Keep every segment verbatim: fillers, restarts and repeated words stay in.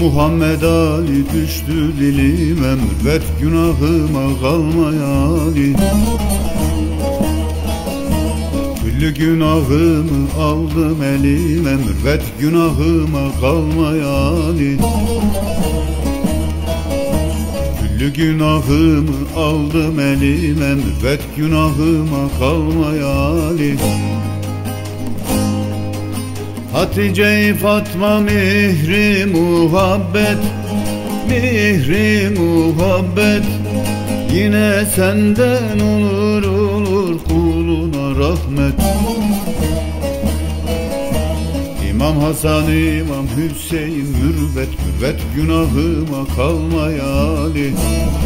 Muhammed Ali düştü dilime, mürvet günahıma kalmayali. Küllü günahımı aldım elime, mürvet günahıma kalmayali. Küllü günahımı aldım elime, mürvet günahıma kalmayali. Hatice-i Fatma mihri muhabbet, mihri muhabbet, yine senden olur olur kuluna rahmet. İmam Hasan, İmam Hüseyin mürvet, mürvet günahıma kalmayali.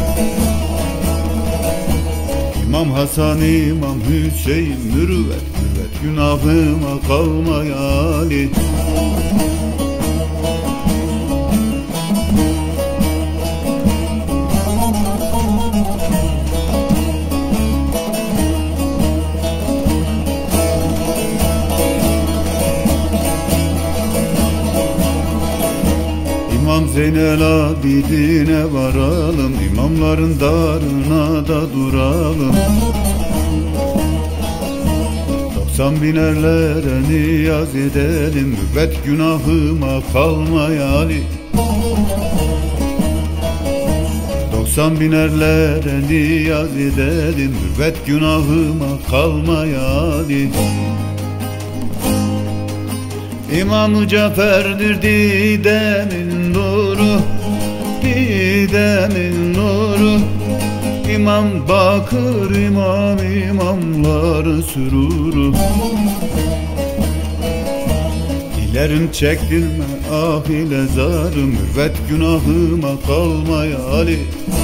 İmam Hasan, İmam Hüseyin mürvet, mürvet günahıma kalmayali. İmam Zeynel Abidine varalım, imamların darına da duralım. Doksan binerlere niyaz edelim, mürvet günahıma kalmayali. Doksan binerlere niyaz edelim, mürvet günahıma kalmayali. İmam-ı Cafer'dir Didem'in nuru, Didem'in nuru. İmam Bakır, imam imamların süruru. Dilerim çektirme ah ile zarı, mürvet günahıma kalmayali.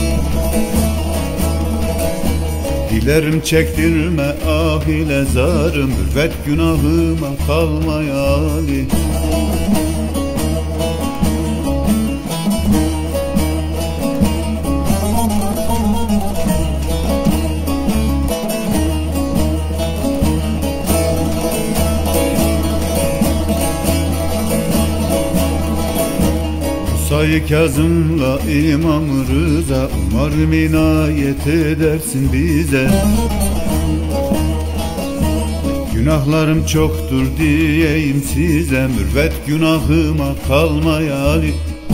Dilerim çektirme ah ile zarı, mürvet günahıma kalmayali. Musa-i Kazım'la İmam Rıza, umarım inayet edersin bize. Günahlarım çoktur diyeyim size, mürvet günahıma kalmayali.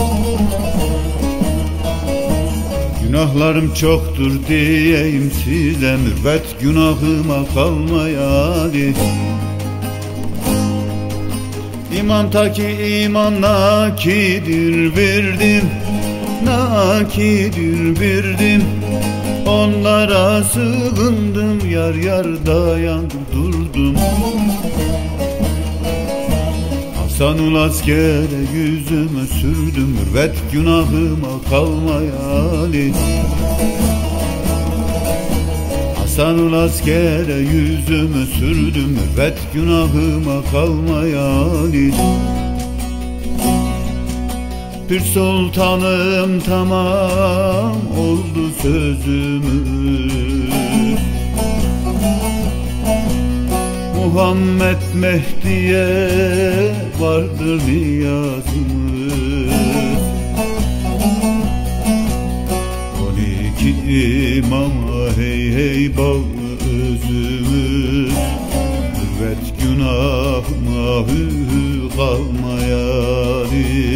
Günahlarım çoktur diyeyim size, mürvet günahıma kalmayali. İmam ta ki iman nakidir verdim, nakidir verdim. Onlara sığındım, yar yar dayandım durdum. Hasanul askere yüzümü sürdüm, mürvet günahıma kalmayali. Hasanul askere yüzümü sürdüm, mürvet günahıma kalmayali. Bir sultanım tamam oldu sözümüz, Muhammed Mehdi'ye vardır niyazımız. On iki imama hey hey bağlı özümüz, mürvet günahıma hü kalmayali.